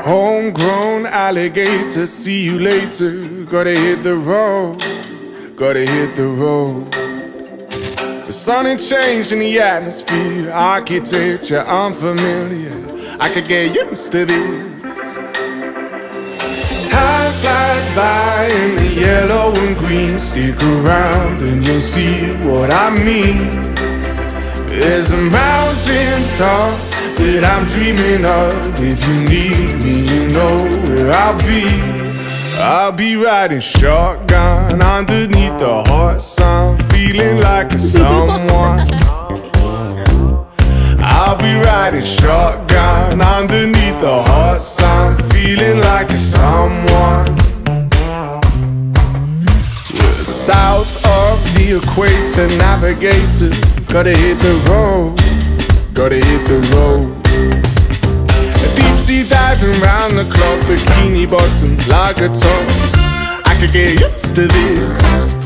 Homegrown alligator, see you later. Gotta hit the road, gotta hit the road. The sun ain't changed in the atmosphere, architecture unfamiliar. I could get used to this. Time flies by in the yellow and green. Stick around and you'll see what I mean. There's a mountain top that I'm dreaming of. If you need me, you know where I'll be. I'll be riding shotgun underneath the hot sun, feeling like a someone. I'll be riding shotgun underneath the hot sun, feeling like a someone. We're south of the equator, navigator. Gotta hit the road, gotta hit the road. Deep sea diving round the clock, bikini bottoms, lager tops. I could get used to this.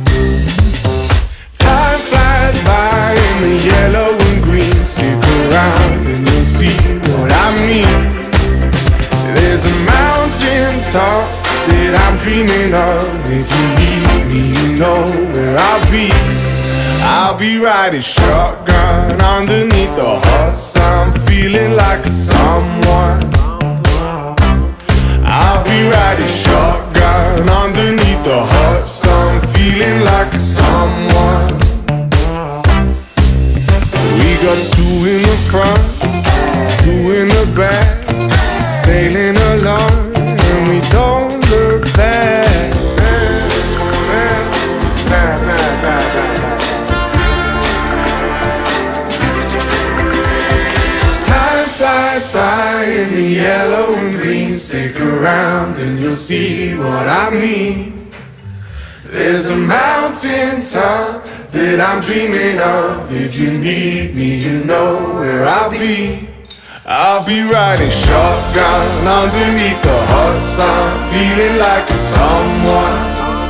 Time flies by in the yellow and green. Stick around and you'll see what I mean. There's a mountain top that I'm dreaming of. If you need me, you know where I'll be. I'll be riding shotgun underneath the hot sun, feeling like a someone. I'll be riding shotgun underneath the hot sun, feeling like a someone. We got two in the front, two in the back, sailing along and we don't look back. Flies by in the yellow and green. Stick around and you'll see what I mean. There's a mountain top that I'm dreaming of. If you need me, you know where I'll be. I'll be riding shotgun underneath the hot sun, feeling like a someone.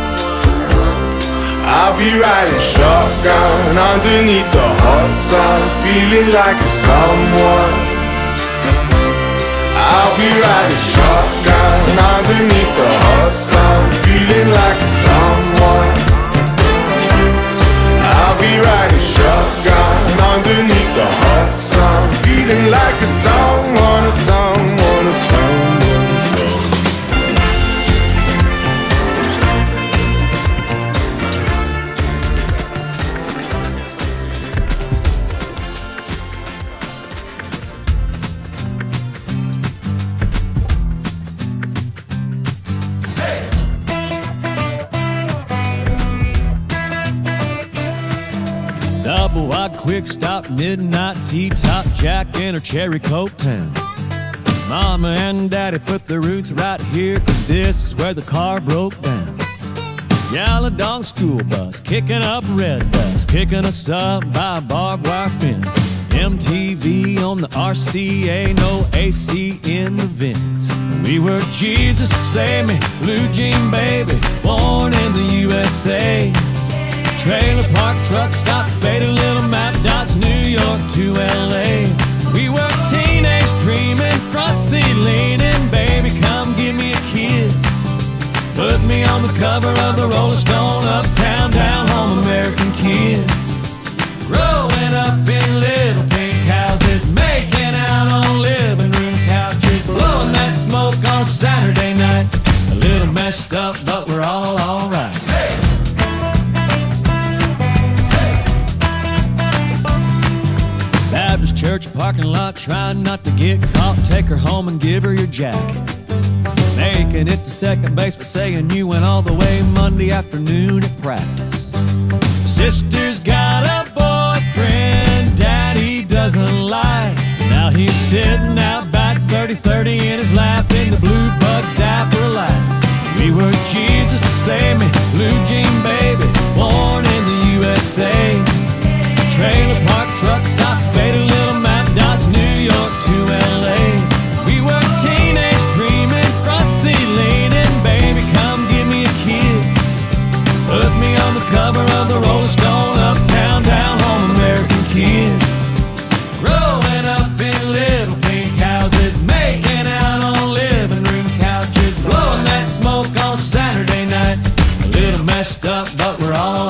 I'll be riding shotgun underneath the hot sun, feeling like a someone. I'll be riding shotgun underneath the hot sun, feeling like a someone. I'll be riding shotgun underneath the hot sun, feeling like a someone, a someone, a someone, a someone. Double wide, quick stop, midnight T-top, Jack in her cherry coke town. Mama and Daddy put their roots right here, 'cause this is where the car broke down. Yellow dog school bus, kicking up red dust, picking us up by a barbed wire fence. MTV on the RCA, no AC in the vents. We were Jesus Save Me, blue jean baby, born in the USA. Trailer park truck stop, faded little map dots, New York to LA. We were teenage dreaming, front seat leaning, baby come give me a kiss. Put me on the cover of the Rolling Stone, uptown, down home, American kids. Growing up in little pink houses, making out on living room couches, blowing that smoke on Saturday night. A little messed up, but we're all alright. Baptist church parking lot, trying not to get caught. Take her home and give her your jacket. Making it to second base, but saying you went all the way Monday afternoon at practice. Sister's got a boyfriend Daddy doesn't like. Now he's sitting out back 30-30 in his lap in the blue bug zapper light. We were Jesus Save Me, blue jean baby, born in the USA. Trailer park truck stop, faded little map dots, New York to LA. We were teenage dreaming, front seat leaning, baby come give me a kiss. Put me on the cover of the Rolling Stone, uptown, down home, American kids. Growing up in little pink houses, making out on living on a Saturday night. A little messed up, but we're all